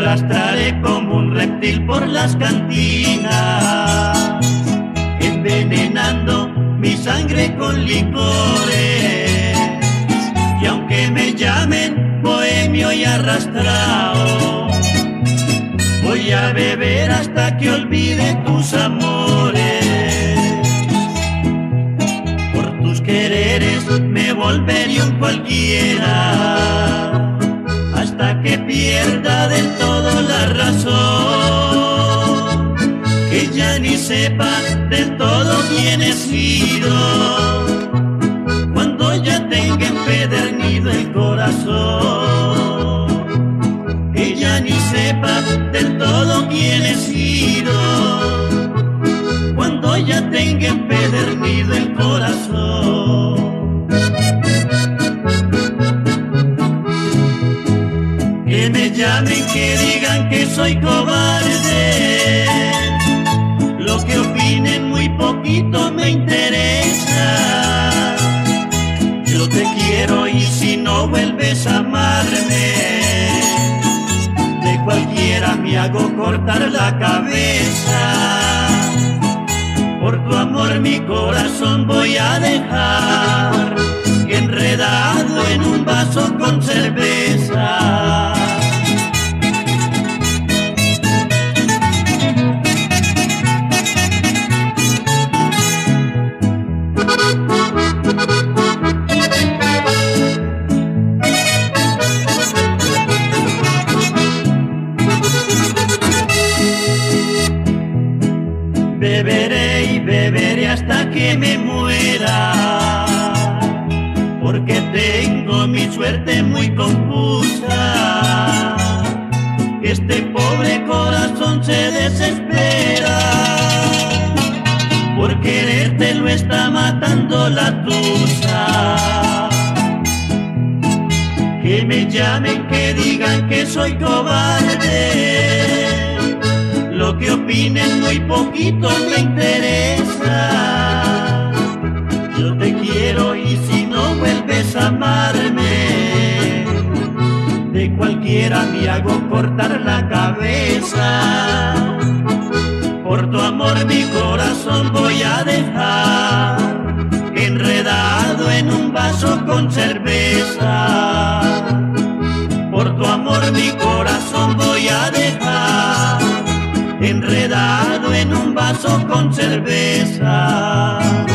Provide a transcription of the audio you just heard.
arrastraré como un reptil por las cantinas, envenenando mi sangre con licores. Y aunque me llamen bohemio y arrastrado, voy a beber hasta que olvide tus amores. Por tus quereres me volveré un cualquiera, hasta que pierda del todo la razón, que ya ni sepa del todo quién he sido, cuando ya tenga empedernido el corazón, que ya ni sepa del todo quién he sido, cuando ya tenga empedernido el corazón. Que me llamen, que digan que soy cobarde, lo que opinen muy poquito me interesa. Yo te quiero y si no vuelves a amarme, de cualquiera me hago cortar la cabeza. Por tu amor mi corazón voy a dejar enredado en un vaso con cerveza. Beberé y beberé hasta que me muera, porque tengo mi suerte muy confusa. Este pobre corazón se desespera, por quererte lo está matando la tusa. Que me llamen, que digan que soy cobarde, lo que opinen muy poquito me interesa. Yo te quiero y si no vuelves a amarme, de cualquiera me hago cortar la cabeza. Por tu amor mi corazón voy a dejar enredado en un vaso con cerveza. Por tu amor mi corazón voy a dejar enredado en un vaso con cerveza.